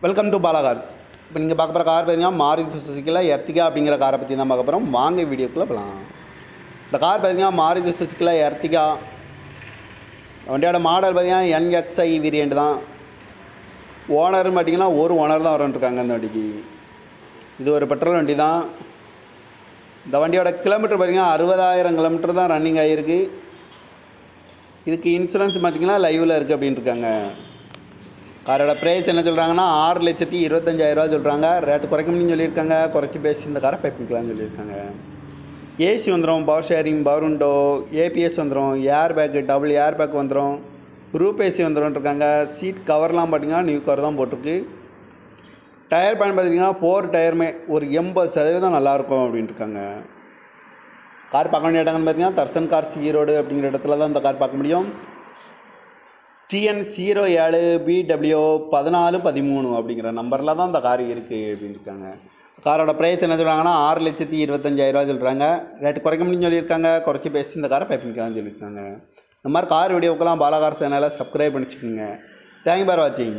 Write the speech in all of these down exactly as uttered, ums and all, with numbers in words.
Welcome to Bala cars. இப்போ நீங்கள் பார்க்க போகிற கார் பார்த்தீங்கன்னா மாருதி சுசுக்கியில் எர்டிகா அப்படிங்கிற காரை பற்றி தான் பார்க்க போகிறோம். வாங்க வீடியோக்குள்ளே போகலாம். இந்த கார் பார்த்தீங்கன்னா மாருதி சுசுக்கியில் எர்டிகா. வண்டியோட மாடல் பார்த்தீங்கன்னா என்எக்ஸ்ஐ வேரியண்ட் தான். ஓனர்னு பார்த்தீங்கன்னா ஒரு ஓனர் தான் வரன்ட்ருக்காங்க இந்த வண்டிக்கு. இது ஒரு பெட்ரோல் வண்டி தான். இந்த வண்டியோட கிலோமீட்டர் பார்த்தீங்கன்னா அறுபதாயிரம் கிலோமீட்டர் தான் ரன்னிங் ஆகிருக்கு. இதுக்கு இன்சூரன்ஸ் பார்த்தீங்கன்னா லைவில் இருக்குது அப்படின்ட்டுருக்காங்க. காரோட ப்ரைஸ் என்ன சொல்கிறாங்கன்னா ஆறு லட்சத்தி இருபத்தஞ்சாயிரரூவா சொல்கிறாங்க. ரேட்டு குறைக்கணும்னு சொல்லியிருக்காங்க. குறைச்சி பேசி இந்த காரை பைப்பிக்கலாம்னு சொல்லியிருக்காங்க. ஏசி வந்துடும், power steering, power window, ABS வந்துடும், air bag, double air bag வந்துடும், ரூப் ஏசி வந்துடும்ன்ட்ருக்காங்க. சீட் கவர்லாம் பார்த்தீங்கன்னா நியூ கவர் தான் போட்டிருக்கு. டயர் பேன் பார்த்தீங்கன்னா ஃபோர் டயருமே ஒரு எண்பது சதவீதம் நல்லாயிருக்கும் அப்படின்ட்டுருக்காங்க. கார் பார்க்க வேண்டிய இடங்கள்னு பார்த்தீங்கன்னா தர்சன் கார்ஸ் ஈரோடு அப்படிங்கிற இடத்துல தான் இந்த கார் பார்க்க முடியும். டிஎன் ஜீரோ ஏழு பிடபிள்யூ பதினாலு பதிமூணு அப்படிங்கிற நம்பரில் தான் இந்த கார் இருக்குது அப்படின்னு இருக்காங்க. காரோட ப்ரைஸ் என்ன சொல்கிறாங்கன்னா ஆறு லட்சத்தி இருபத்தஞ்சாயிரரூவா சொல்கிறாங்க. ரேட்டு குறைக்க முடியும்னு சொல்லியிருக்காங்க. குறைச்சி பேசி இந்த காரை பைப்பிங்கலாம்னு சொல்லியிருக்காங்க. இந்த மாதிரி கார் வீடியோக்கெல்லாம் பாலா கார் சேனலை சப்ஸ்கிரைப் பண்ணிச்சுக்கோங்க. தேங்க்யூ ஃபார் வாட்சிங்.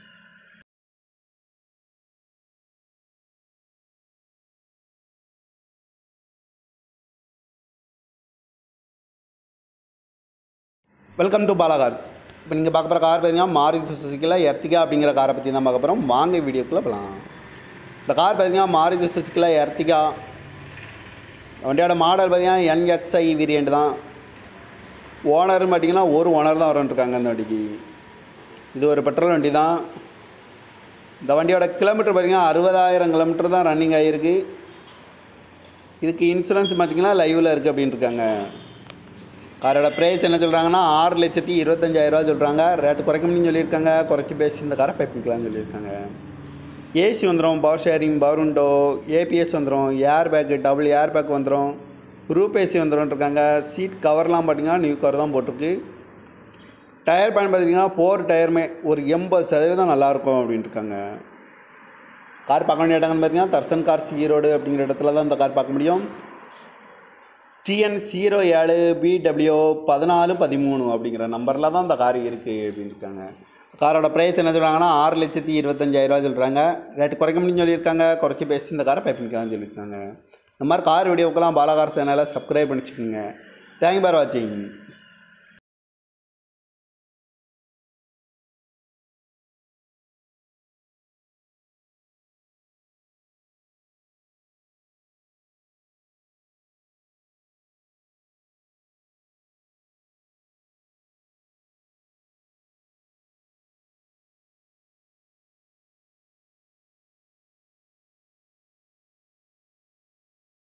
Welcome to Bala cars. இப்போ நீங்கள் பார்க்க போகிற கார் பார்த்தீங்கன்னா மாருதி சுசுக்கியில் எர்டிகா அப்படிங்கிற காரை பற்றி தான் பார்க்க போகிறோம். வாங்க வீடியோக்குள்ளே போகலாம். இந்த கார் பார்த்தீங்கன்னா மாருதி சுசுக்கியில் எர்டிகா. வண்டியோட மாடல் பார்த்தீங்கன்னா என்எக்ஸ்ஐ வேரியண்ட் தான். ஓனர்னு பார்த்தீங்கன்னா ஒரு ஓனர் தான் வரன்ட்ருக்காங்க இந்த வண்டிக்கு. இது ஒரு பெட்ரோல் வண்டி தான். இந்த வண்டியோட கிலோமீட்டர் பார்த்தீங்கன்னா அறுபதாயிரம் கிலோமீட்டர் தான் ரன்னிங் ஆகிருக்கு. இதுக்கு இன்சூரன்ஸ் பார்த்தீங்கன்னா லைவில் இருக்குது அப்படின்ட்டுருக்காங்க. காரோட ப்ரைஸ் என்ன சொல்கிறாங்கன்னா ஆறு லட்சத்தி இருபத்தஞ்சாயிரரூவா சொல்கிறாங்க. ரேட்டு குறைக்கணும்னு சொல்லியிருக்காங்க. குறைச்சி பேசி இந்த காரை பைப்பிக்கலாம்னு சொல்லியிருக்காங்க. ஏசி வந்துடும், power steering, power window, ABS வந்துடும், air bag, double air bag வந்துடும், ரூப் ஏசி வந்துடும்ன்ட்ருக்காங்க. சீட் கவர்லாம் பார்த்தீங்கன்னா நியூ கவர் தான் போட்டிருக்கு. டயர் பேன் பார்த்தீங்கன்னா ஃபோர் டயருமே ஒரு எண்பது சதவீதம் நல்லாயிருக்கும் அப்படின்ட்டுருக்காங்க. கார் பார்க்க வேண்டிய இடங்கள்னு பார்த்தீங்கன்னா தர்சன் கார்ஸ் ஈரோடு அப்படிங்கிற இடத்துல தான் இந்த கார் பார்க்க முடியும். டிஎன் ஜீரோ ஏழு பிடபிள்யூ பதினாலு பதிமூணு அப்படிங்கிற நம்பரில் தான் இந்த கார் இருக்குது அப்படின்னு இருக்காங்க. காரோட ப்ரைஸ் என்ன சொல்கிறாங்கன்னா ஆறு லட்சத்தி இருபத்தஞ்சாயிரரூவா சொல்கிறாங்க. ரேட்டு குறைக்க முடியும்னு சொல்லியிருக்காங்க. குறைச்சி பேசி இந்த காரை பைப்பிங்கலாம்னு சொல்லியிருக்காங்க. இந்த மாதிரி கார் வீடியோக்கெல்லாம் பாலா கார் சேனலை சப்ஸ்கிரைப் பண்ணிச்சுக்கோங்க. தேங்க்யூ ஃபார் வாட்சிங்.